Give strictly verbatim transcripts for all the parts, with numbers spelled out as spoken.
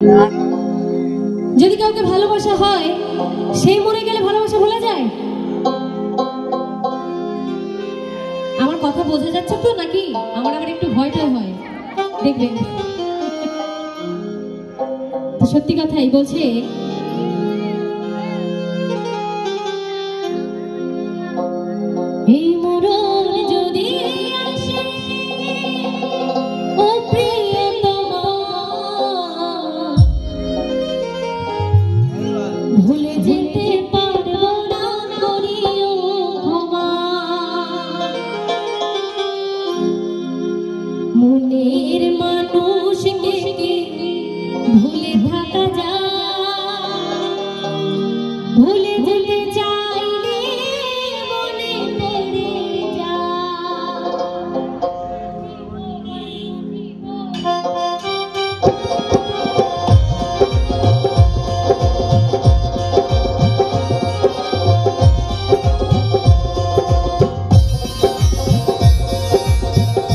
যদি কাউকে ভালোবাসা হয়, সেই মরে গেলে ভালোবাসা ভুলে যায়? আমার কথা বোঝা যাচ্ছে তো নাকি? আমার আবার একটু ভয়টা হয়, দেখবেন। সত্যি কথাই বলছে, এই মরণ যদি আসে ও প্রিয়তমা, ভুলে যেতে পারবো না, করিও ক্ষমা। মনের মানুষকে ভুলে থাকা যায়, ভুলে যেতে চাইলে মনে পড়ে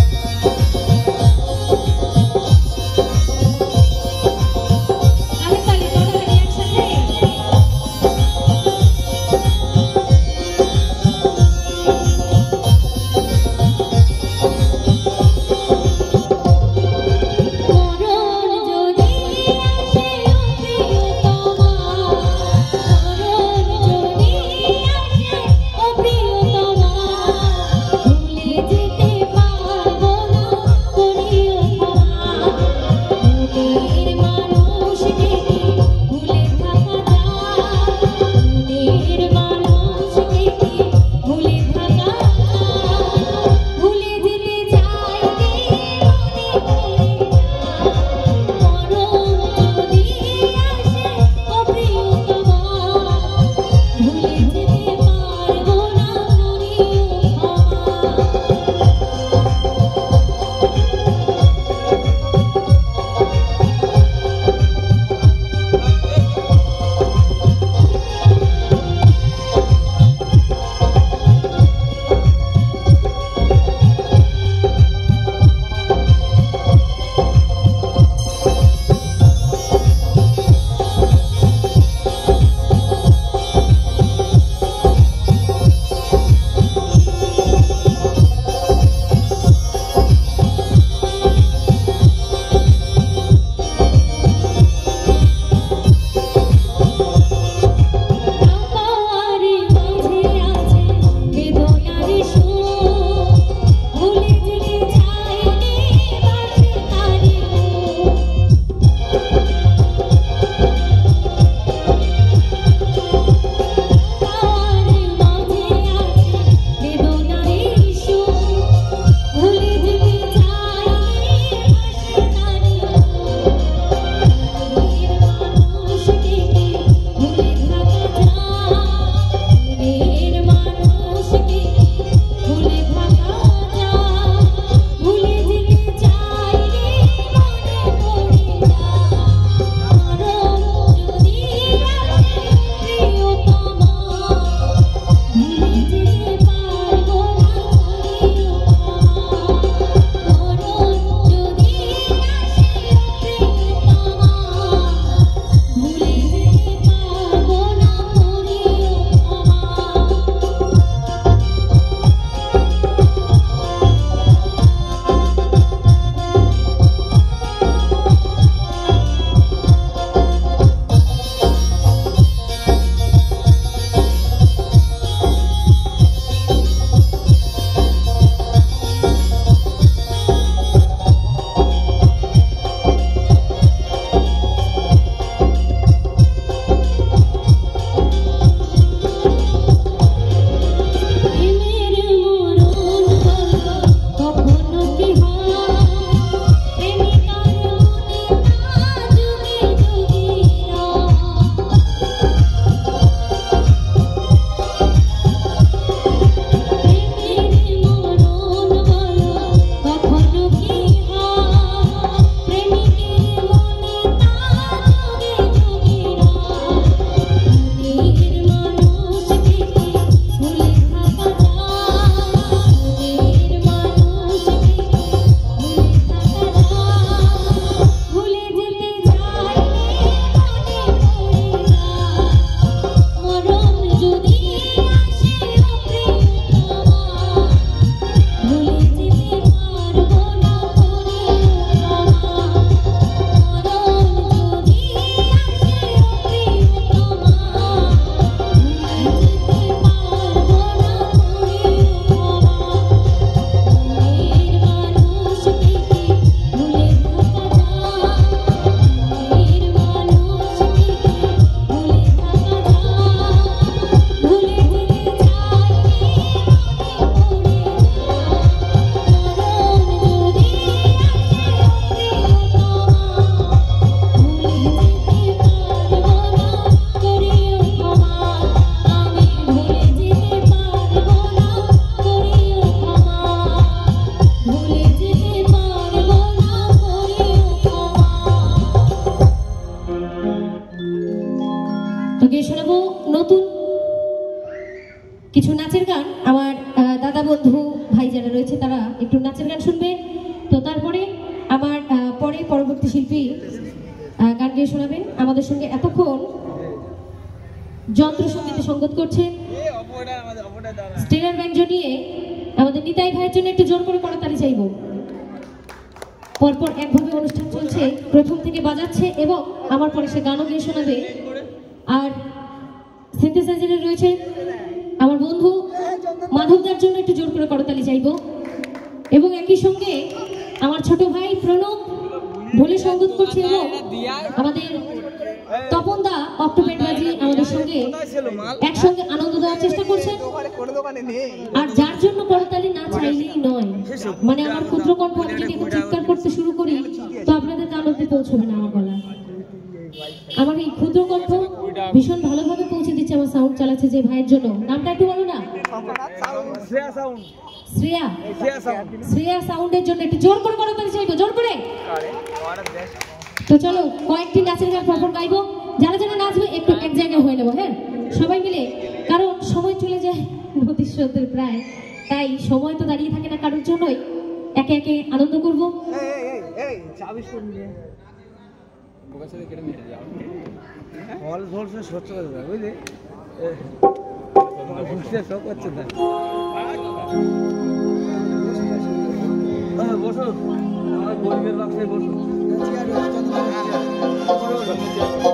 যায়। গিয়ে শোনাবো নতুন কিছু নাচের গান। আমার দাদা বন্ধু ভাই যারা রয়েছে তারা একটু নাচের গান শুনবে, তো তারপরে আমার পরে পরবর্তী শিল্পী গান গিয়ে শোনাবেন। আমাদের সঙ্গে এতক্ষণ যন্ত্র সঙ্গীতে সঙ্গত করছে স্টেলার ব্যান্ড নিয়ে আমাদের নিতাই ভাইয়ের জন্য একটু জোর করে করতালি চাইব। পরপর একভাবে অনুষ্ঠান চলছে, প্রথম থেকে বাজাচ্ছে এবং আমার পরে সে গানও গিয়ে শোনাবে। আর সিনথেসাইজারে রয়েছে আমার বন্ধু মাধবদার জন্য একটু জোর করে করতালি চাইব। এবং একই সঙ্গে আমার ছোট ভাই প্রণব ঢোলে সঙ্গত করছে এবং আমাদের তপন দা অক্টোপেড বাজি আমাদের সঙ্গে একসঙ্গে আনন্দ দেওয়ার চেষ্টা করছেন। আর যার জন্য করতালি না চাইলেই নয়, মানে আমার ক্ষুদ্র কণ্ঠ আমি যদি চিৎকার করতে শুরু করি তো আপনাদের কান অব্দি পৌঁছবে না আমার গলা। আমার এই ক্ষুদ্র কণ্ঠ ভীষণ ভালোভাবে পৌঁছে দিচ্ছে আমার সাউন্ড চালাচ্ছে যে ভাইয়ের জন্য। নামটা একটু বলো না। শ্রেয়া শ্রেয়া সাউন্ডের জন্য একটু জোর করে করতালি চাইবো, জোর করে। তো চলো কয়েকটি নাচের গান পরপর গাইবো, যারা যারা নাচবে একটু এক জায়গায় হয়ে নেবো, হ্যাঁ সবাই মিলে, কারণ সময় চলে যায় নদীর স্রোতের প্রায়, তাই সময় তো দাঁড়িয়ে থাকে না কারোর জন্যই। একে একে আনন্দ করবো। বসো গরিবের বাক্সে বসো।